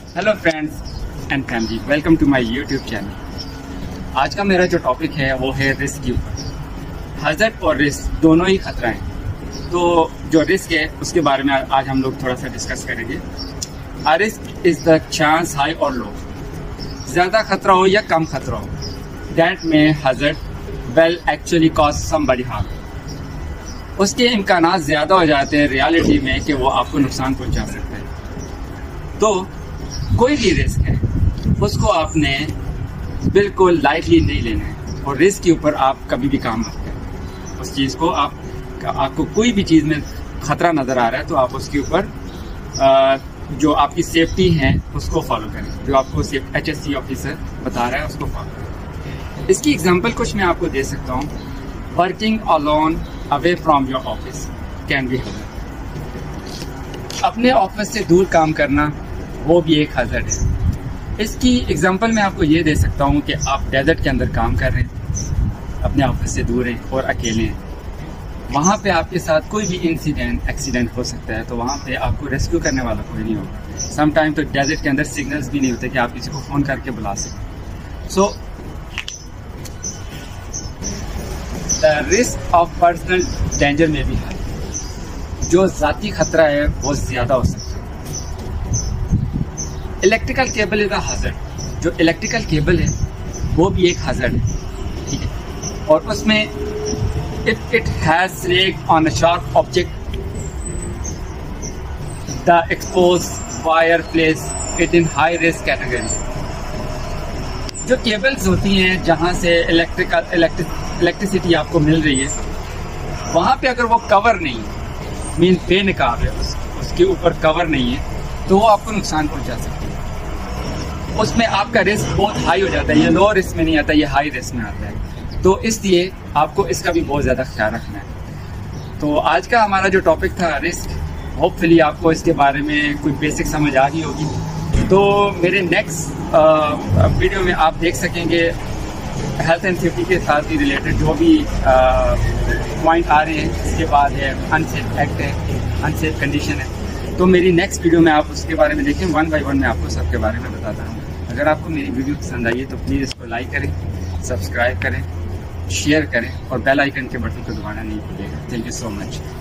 Hello friends and family, welcome to my YouTube channel. आज का मेरा जो टॉपिक है वो है रिस्क के ऊपर। हज़ार्ड और रिस्क दोनों ही खतरा हैं। तो जो रिस्क है उसके बारे में आज हम लोग थोड़ा सा डिस्कस करेंगे। A risk is the chance high और लो, ज़्यादा खतरा हो या कम खतरा हो, दैट में hazard well actually cause somebody harm. उसके इम्कानात ज़्यादा हो जाते हैं रियलिटी में कि वो आपको नुकसान पहुंचा सकता है। तो कोई भी रिस्क है उसको आपने बिल्कुल लाइटली नहीं लेना है, और रिस्क के ऊपर आप कभी भी काम मत करें। उस चीज़ को आपको कोई भी चीज़ में खतरा नज़र आ रहा है तो आप उसके ऊपर जो आपकी सेफ्टी है उसको फॉलो करें, जो आपको HSC ऑफिसर बता रहा है उसको फॉलो करें। इसकी एग्जांपल कुछ मैं आपको दे सकता हूँ। Working alone away from your office can be hazard. अपने ऑफिस से दूर काम करना वो भी एक हज़ार्ड है। इसकी एग्जांपल मैं आपको ये दे सकता हूँ कि आप डेजर्ट के अंदर काम कर रहे हैं, अपने ऑफिस से दूर हैं और अकेले हैं। वहाँ पे आपके साथ कोई भी एक्सीडेंट हो सकता है, तो वहाँ पे आपको रेस्क्यू करने वाला कोई नहीं होगा। सम टाइम तो डेजर्ट के अंदर सिग्नल्स भी नहीं होते कि आप किसी को फ़ोन करके बुला सकें। So the risk of personal danger में भी है, जो ज़ाती खतरा है वो ज़्यादा हो सकता है। Electrical cable is a hazard. जो इलेक्ट्रिकल केबल है वो भी एक हज़ार्ड है, ठीक है। और उसमें if it has snake on a sharp object, the expose wire place it in high risk category. जो केबल्स होती हैं जहाँ से इलेक्ट्रिसिटी आपको मिल रही है, वहाँ पे अगर वो कवर नहीं है, मीन बेनकाब है, उसके ऊपर कवर नहीं है, तो वो आपको नुकसान पहुंचा सकती है। उसमें आपका रिस्क बहुत हाई हो जाता है। ये लो रिस्क में नहीं आता, ये हाई रिस्क में आता है। तो इसलिए आपको इसका भी बहुत ज़्यादा ख्याल रखना है। तो आज का हमारा जो टॉपिक था रिस्क, होपफुली आपको इसके बारे में कोई बेसिक समझ आ गई होगी। तो मेरे नेक्स्ट वीडियो में आप देख सकेंगे हेल्थ एंड सेफ्टी के साथ ही रिलेटेड जो भी पॉइंट आ रहे हैं। इसके बाद है अनसेफ एक्ट है, अनसेफ कंडीशन है। तो मेरी नेक्स्ट वीडियो में आप उसके बारे में देखें, 1 बाय 1 मैं आपको सबके बारे में बताता हूँ। अगर आपको मेरी वीडियो पसंद आई है तो प्लीज़ इसको लाइक करें, सब्सक्राइब करें, शेयर करें और बेल आइकन के बटन को दबाना नहीं भूलिएगा। Thank you so much.